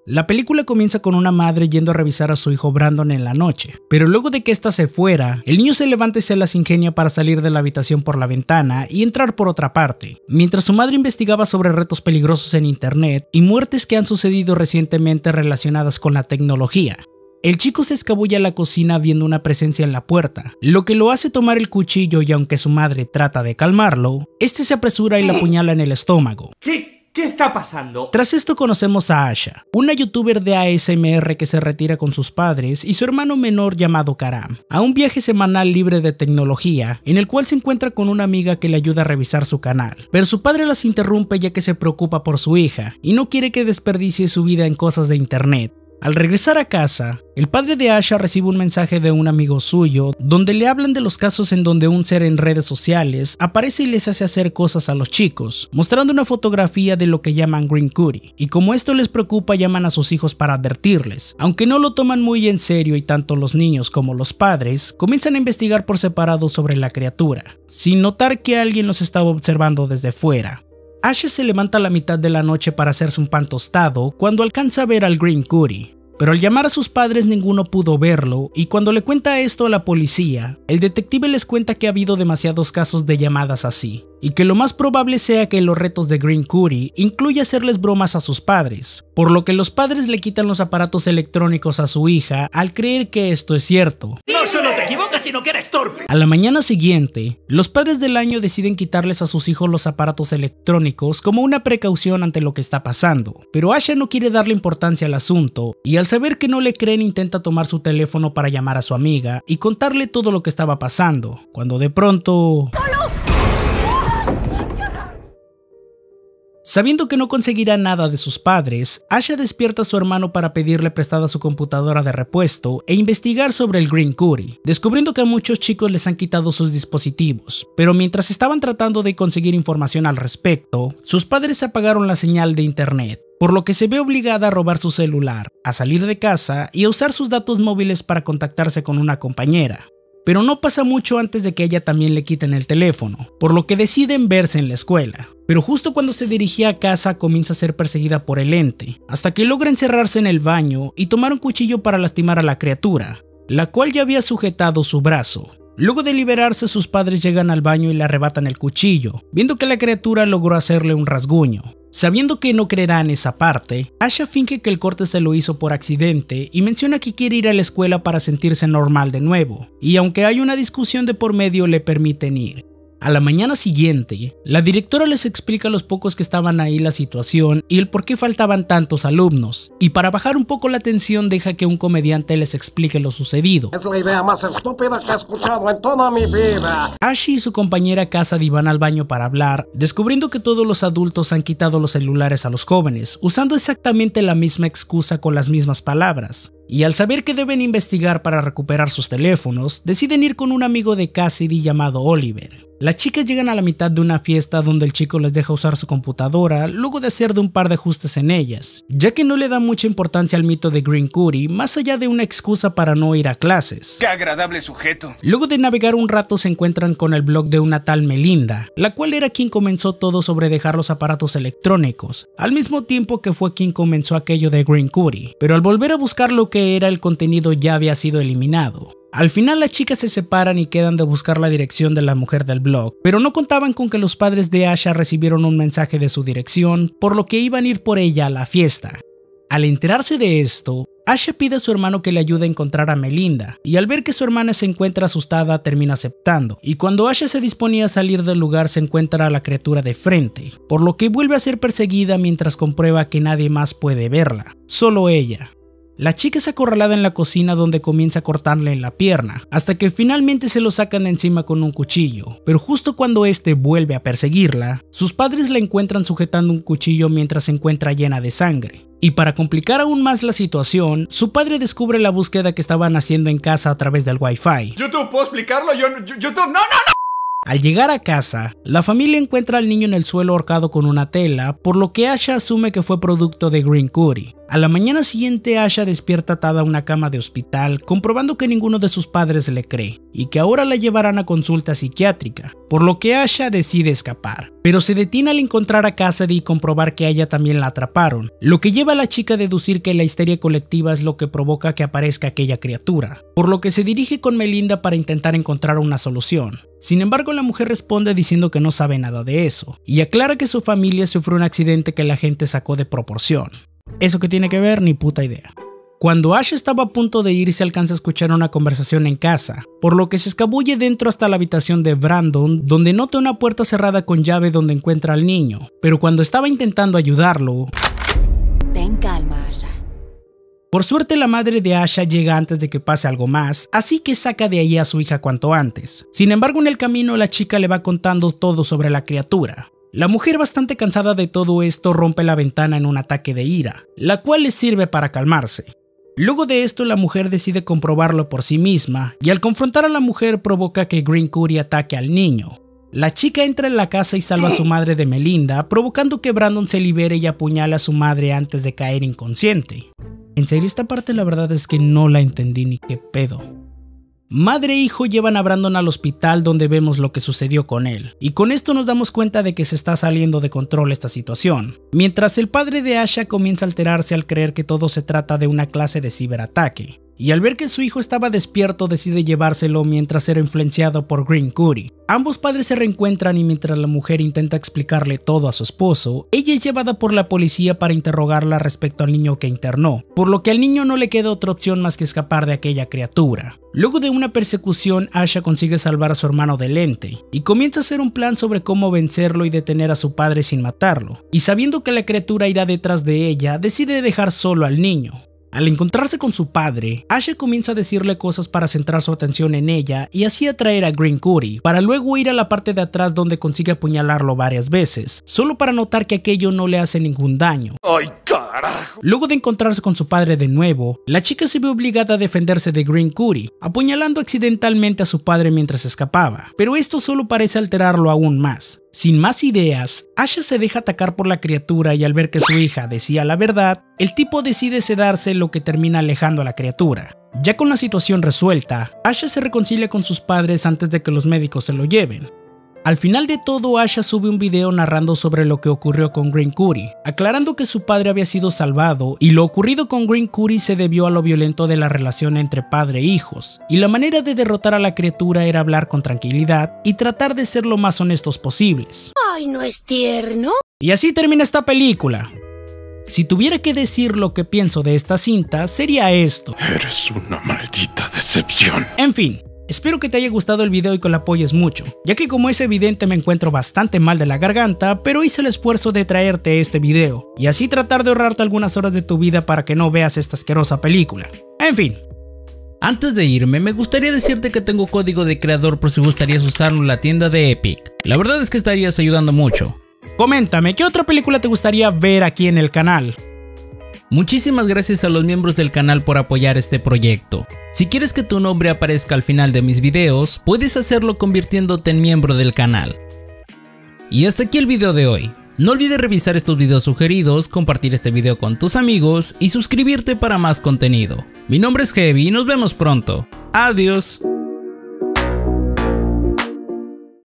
La película comienza con una madre yendo a revisar a su hijo Brandon en la noche, pero luego de que ésta se fuera, el niño se levanta y se las ingenia para salir de la habitación por la ventana y entrar por otra parte, mientras su madre investigaba sobre retos peligrosos en internet y muertes que han sucedido recientemente relacionadas con la tecnología. El chico se escabulle a la cocina viendo una presencia en la puerta, lo que lo hace tomar el cuchillo y aunque su madre trata de calmarlo, este se apresura y la apuñala en el estómago. ¿Qué está pasando? Tras esto conocemos a Asha, una youtuber de ASMR que se retira con sus padres y su hermano menor llamado Karam, a un viaje semanal libre de tecnología, en el cual se encuentra con una amiga que le ayuda a revisar su canal. Pero su padre las interrumpe ya que se preocupa por su hija y no quiere que desperdicie su vida en cosas de internet. Al regresar a casa, el padre de Asha recibe un mensaje de un amigo suyo donde le hablan de los casos en donde un ser en redes sociales aparece y les hace hacer cosas a los chicos, mostrando una fotografía de lo que llaman Green Curry, y como esto les preocupa llaman a sus hijos para advertirles, aunque no lo toman muy en serio y tanto los niños como los padres comienzan a investigar por separado sobre la criatura, sin notar que alguien los estaba observando desde fuera. Asha se levanta a la mitad de la noche para hacerse un pan tostado cuando alcanza a ver al Green Curry, pero al llamar a sus padres ninguno pudo verlo y cuando le cuenta esto a la policía, el detective les cuenta que ha habido demasiados casos de llamadas así y que lo más probable sea que los retos de Green Curry incluya hacerles bromas a sus padres, por lo que los padres le quitan los aparatos electrónicos a su hija al creer que esto es cierto. No solo te equivocas, sino que eres torpe. A la mañana siguiente, los padres del año deciden quitarles a sus hijos los aparatos electrónicos como una precaución ante lo que está pasando, pero Asha no quiere darle importancia al asunto y al saber que no le creen intenta tomar su teléfono para llamar a su amiga y contarle todo lo que estaba pasando, cuando de pronto... Sabiendo que no conseguirá nada de sus padres, Asha despierta a su hermano para pedirle prestada su computadora de repuesto e investigar sobre el Green Curry, descubriendo que a muchos chicos les han quitado sus dispositivos, pero mientras estaban tratando de conseguir información al respecto, sus padres apagaron la señal de internet, por lo que se ve obligada a robar su celular, a salir de casa y a usar sus datos móviles para contactarse con una compañera. Pero no pasa mucho antes de que ella también le quiten el teléfono, por lo que deciden verse en la escuela. Pero justo cuando se dirigía a casa comienza a ser perseguida por el ente, hasta que logra encerrarse en el baño y tomar un cuchillo para lastimar a la criatura, la cual ya había sujetado su brazo. Luego de liberarse, sus padres llegan al baño y le arrebatan el cuchillo, viendo que la criatura logró hacerle un rasguño. Sabiendo que no creerán esa parte, Asha finge que el corte se lo hizo por accidente y menciona que quiere ir a la escuela para sentirse normal de nuevo, y aunque hay una discusión de por medio le permiten ir. A la mañana siguiente, la directora les explica a los pocos que estaban ahí la situación y el por qué faltaban tantos alumnos, y para bajar un poco la tensión deja que un comediante les explique lo sucedido. Es la idea más estúpida que he escuchado en toda mi vida. Asha y su compañera Cassidy van al baño para hablar, descubriendo que todos los adultos han quitado los celulares a los jóvenes, usando exactamente la misma excusa con las mismas palabras. Y al saber que deben investigar para recuperar sus teléfonos, deciden ir con un amigo de Cassidy llamado Oliver. Las chicas llegan a la mitad de una fiesta donde el chico les deja usar su computadora luego de hacer de un par de ajustes en ellas, ya que no le da mucha importancia al mito de Green Curry más allá de una excusa para no ir a clases. ¡Qué agradable sujeto! Luego de navegar un rato se encuentran con el blog de una tal Melinda, la cual era quien comenzó todo sobre dejar los aparatos electrónicos, al mismo tiempo que fue quien comenzó aquello de Green Curry, pero al volver a buscar lo que era el contenido ya había sido eliminado. Al final las chicas se separan y quedan de buscar la dirección de la mujer del blog, pero no contaban con que los padres de Asha recibieron un mensaje de su dirección, por lo que iban a ir por ella a la fiesta. Al enterarse de esto, Asha pide a su hermano que le ayude a encontrar a Melinda, y al ver que su hermana se encuentra asustada termina aceptando, y cuando Asha se disponía a salir del lugar se encuentra a la criatura de frente, por lo que vuelve a ser perseguida mientras comprueba que nadie más puede verla, solo ella. La chica es acorralada en la cocina donde comienza a cortarle en la pierna, hasta que finalmente se lo sacan de encima con un cuchillo, pero justo cuando este vuelve a perseguirla, sus padres la encuentran sujetando un cuchillo mientras se encuentra llena de sangre. Y para complicar aún más la situación, su padre descubre la búsqueda que estaban haciendo en casa a través del Wi-Fi. YouTube, ¿puedo explicarlo? YouTube, no. Al llegar a casa, la familia encuentra al niño en el suelo ahorcado con una tela, por lo que Asha asume que fue producto de Green Curry. A la mañana siguiente, Asha despierta atada a una cama de hospital, comprobando que ninguno de sus padres le cree y que ahora la llevarán a consulta psiquiátrica, por lo que Asha decide escapar, pero se detiene al encontrar a Cassidy y comprobar que a ella también la atraparon, lo que lleva a la chica a deducir que la histeria colectiva es lo que provoca que aparezca aquella criatura, por lo que se dirige con Melinda para intentar encontrar una solución. Sin embargo, la mujer responde diciendo que no sabe nada de eso, y aclara que su familia sufrió un accidente que la gente sacó de proporción. Eso que tiene que ver, ni puta idea. Cuando Asha estaba a punto de ir, se alcanza a escuchar una conversación en casa, por lo que se escabulle dentro hasta la habitación de Brandon, donde nota una puerta cerrada con llave donde encuentra al niño, pero cuando estaba intentando ayudarlo... Ten calma, Asha. Por suerte, la madre de Asha llega antes de que pase algo más, así que saca de ahí a su hija cuanto antes. Sin embargo, en el camino la chica le va contando todo sobre la criatura. La mujer, bastante cansada de todo esto, rompe la ventana en un ataque de ira, la cual le sirve para calmarse. Luego de esto, la mujer decide comprobarlo por sí misma, y al confrontar a la mujer provoca que Green Curry ataque al niño. La chica entra en la casa y salva a su madre de Melinda, provocando que Brandon se libere y apuñale a su madre antes de caer inconsciente. En serio, esta parte la verdad es que no la entendí ni qué pedo. Madre e hijo llevan a Brandon al hospital, donde vemos lo que sucedió con él, y con esto nos damos cuenta de que se está saliendo de control esta situación, mientras el padre de Asha comienza a alterarse al creer que todo se trata de una clase de ciberataque, y al ver que su hijo estaba despierto decide llevárselo mientras era influenciado por Green Curry. Ambos padres se reencuentran y mientras la mujer intenta explicarle todo a su esposo, ella es llevada por la policía para interrogarla respecto al niño que internó, por lo que al niño no le queda otra opción más que escapar de aquella criatura. Luego de una persecución, Asha consigue salvar a su hermano del ente, y comienza a hacer un plan sobre cómo vencerlo y detener a su padre sin matarlo, y sabiendo que la criatura irá detrás de ella, decide dejar solo al niño. Al encontrarse con su padre, Asha comienza a decirle cosas para centrar su atención en ella y así atraer a Green Curry, para luego ir a la parte de atrás donde consigue apuñalarlo varias veces, solo para notar que aquello no le hace ningún daño. ¡Ay, carajo! Luego de encontrarse con su padre de nuevo, la chica se ve obligada a defenderse de Green Curry, apuñalando accidentalmente a su padre mientras escapaba, pero esto solo parece alterarlo aún más. Sin más ideas, Asha se deja atacar por la criatura y al ver que su hija decía la verdad, el tipo decide sedarse, lo que termina alejando a la criatura. Ya con la situación resuelta, Asha se reconcilia con sus padres antes de que los médicos se lo lleven. Al final de todo, Asha sube un video narrando sobre lo que ocurrió con Green Curry, aclarando que su padre había sido salvado y lo ocurrido con Green Curry se debió a lo violento de la relación entre padre e hijos, y la manera de derrotar a la criatura era hablar con tranquilidad y tratar de ser lo más honestos posibles. Ay, ¿no es tierno? Y así termina esta película. Si tuviera que decir lo que pienso de esta cinta, sería esto: Eres una maldita decepción. En fin. Espero que te haya gustado el video y que lo apoyes mucho, ya que como es evidente me encuentro bastante mal de la garganta, pero hice el esfuerzo de traerte este video, y así tratar de ahorrarte algunas horas de tu vida para que no veas esta asquerosa película. En fin. Antes de irme, me gustaría decirte que tengo código de creador por si gustarías usarlo en la tienda de Epic. La verdad es que estarías ayudando mucho. Coméntame, ¿qué otra película te gustaría ver aquí en el canal? Muchísimas gracias a los miembros del canal por apoyar este proyecto. Si quieres que tu nombre aparezca al final de mis videos, puedes hacerlo convirtiéndote en miembro del canal. Y hasta aquí el video de hoy. No olvides revisar estos videos sugeridos, compartir este video con tus amigos y suscribirte para más contenido. Mi nombre es Heavy y nos vemos pronto. Adiós.